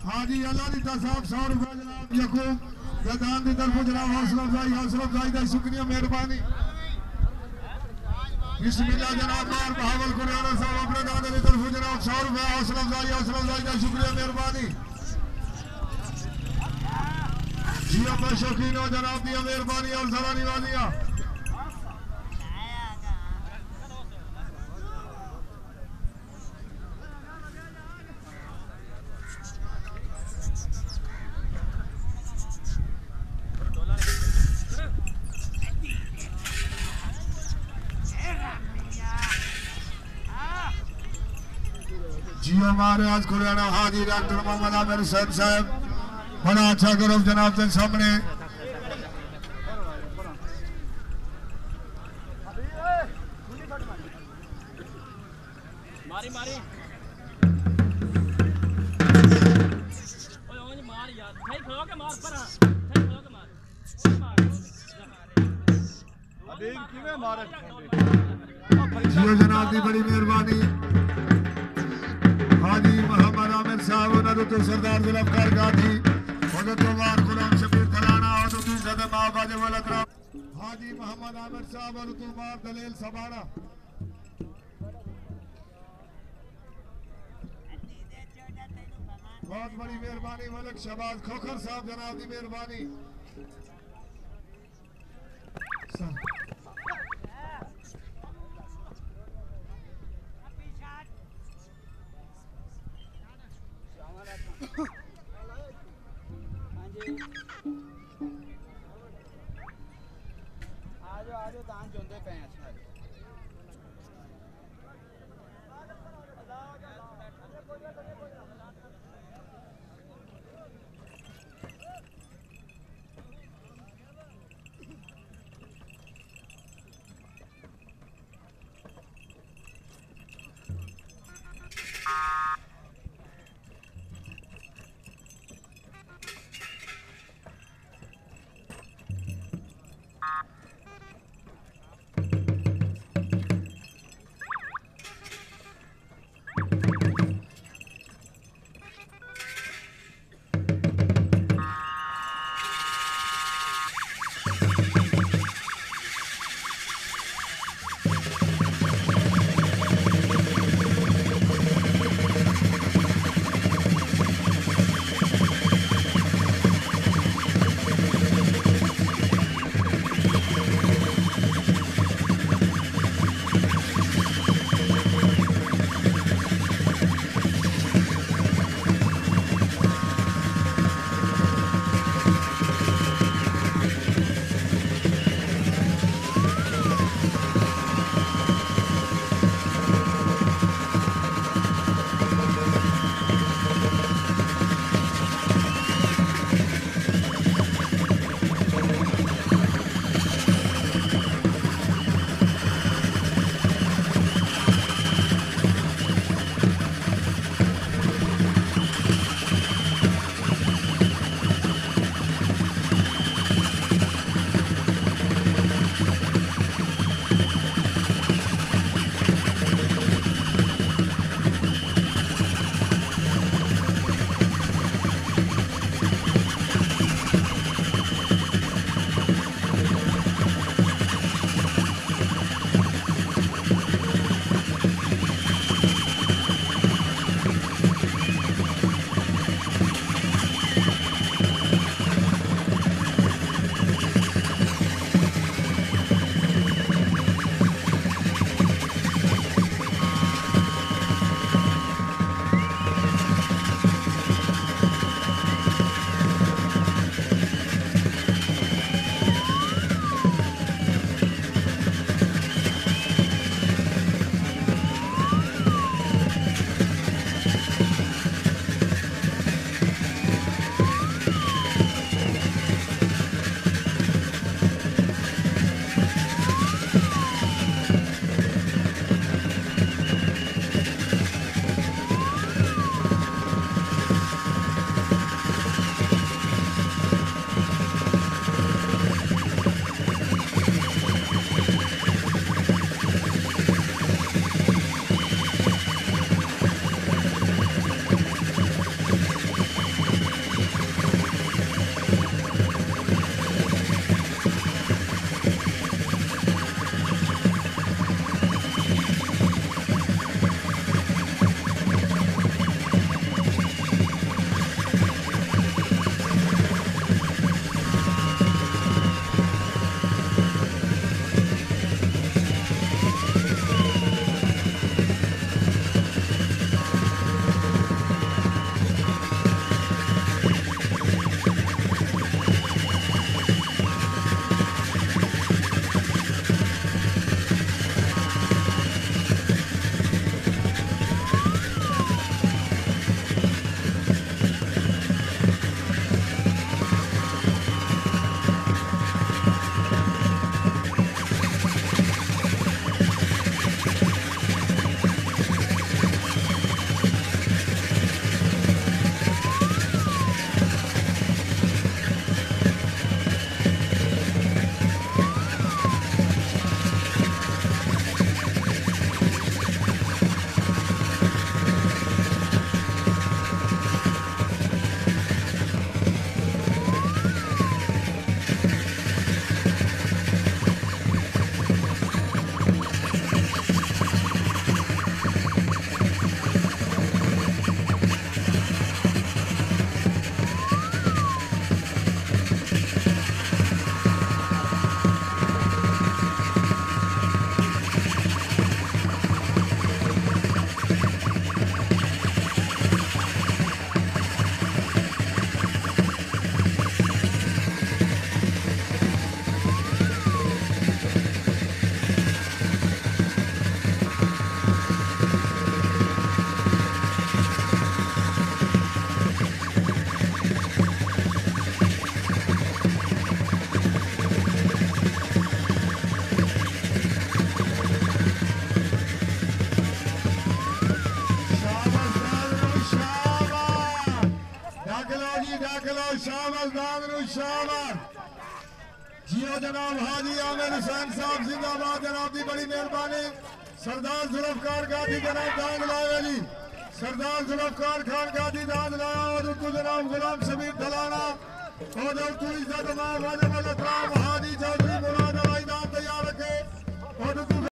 हाजी अल्लाह दी साहब 100 रुपए जनाब यकूब गदान दी तरफ जनाब हौसला अफजाई दा शुक्रिया मेहरबानी बिस्मिल्लाह जनाब मार बहावल कुराना साहब अपने दादे दी तरफ जनाब 100 रुपए हौसला अफजाई दा शुक्रिया मेहरबानी जिया पर शौकीन हो जनाब दी मेहरबानी और जरा निवाजियां जियो महाराज खुराना हाजी डॉक्टर मोहम्मद आमिर सैद साहब बड़ा अच्छा करो जनाब के सामने मारी मारी ओए ओए मार यार भाई खड़ो के मार पर भाई खड़ो के मार अबे किਵੇਂ मार जियो जनाब की बड़ी मेहरबानी हाजी मोहम्मद आमिर साहब उन्होंने तो सरदार जुल्फकार गाजी उन्होंने तो वार गुलाम शबीर तराना और तो सदर महाबाज वलतरा हाजी मोहम्मद आमिर साहब और तो वार दलील सबाड़ा बहुत बड़ी मेहरबानी मलिक शहबाज खोखर साहब जनाब की मेहरबानी आजो दान चुनते पे हैं जिंदाबाद। जियो जनाब हाजी आमिर हुसैन साहब जिंदाबाद जनाब दी बड़ी मेहरबानी। सरदार जुल्फकार गाजी जनाब दान लाया जी, सरदार जुल्फकार खान गाजी दान लाया और उनको जनाब गुलाम शबीर दलाना और उनको इज्जत मां वाजब अल इकराम हाजी चौधरी मुराद